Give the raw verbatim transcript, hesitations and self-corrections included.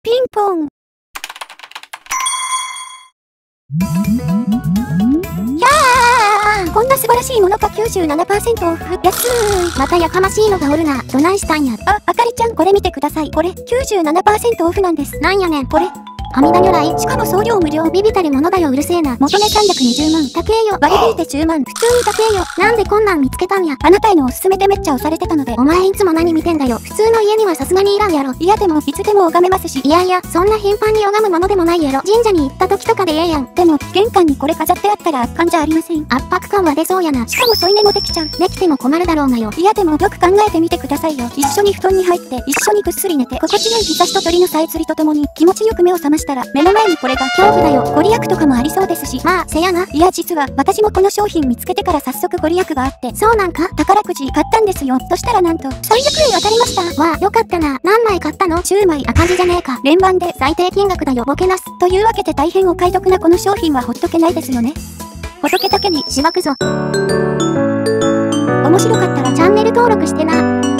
ピンポン。やー、こんな素晴らしいものか。 きゅうじゅうななパーセント オフ。安い。またやかましいのがおるな。どないしたんや。あ、あかりちゃんこれ見てください。これ きゅうじゅうななパーセント オフなんです。なんやねんこれ。阿弥陀如来。しかも送料無料。ビビたるものだよ。うるせえな。元値さんびゃくにじゅうまん。高えよ。割り引いてじゅうまん。普通に高えよ。なんでこんなん見つけたんや。あなたへのおすすめでめっちゃ押されてたので。お前いつも何見てんだよ。普通の家にはさすがにいらんやろ。いやでもいつでも拝めますし。いやいや、そんな頻繁に拝むものでもないやろ。神社に行った時とかでええやん。でも玄関にこれ飾ってあったら圧巻じゃありません。圧迫感は出そうやな。しかも添い寝もできちゃう。できても困るだろうがよ。いやでもよく考えてみてくださいよ。一緒に布団に入って一緒にぐっすり寝て心地よい日差しと鳥のさえずりとともに気持ちよく目を覚ましたら目の前にこれが恐怖だよ。ご利益とかもありそうですし。まあせやな。いや実は私もこの商品見つけてから早速ご利益があって。そうなんか。宝くじ買ったんですよ。そしたらなんとさんびゃくえん当たりました。わあよかったな。何枚買ったの？じゅうまい。赤字じゃねえか。連番で最低金額だよ。ボケなす。というわけで大変お買い得なこの商品はほっとけないですよね。仏だけにしばくぞ。面白かったらチャンネル登録してな。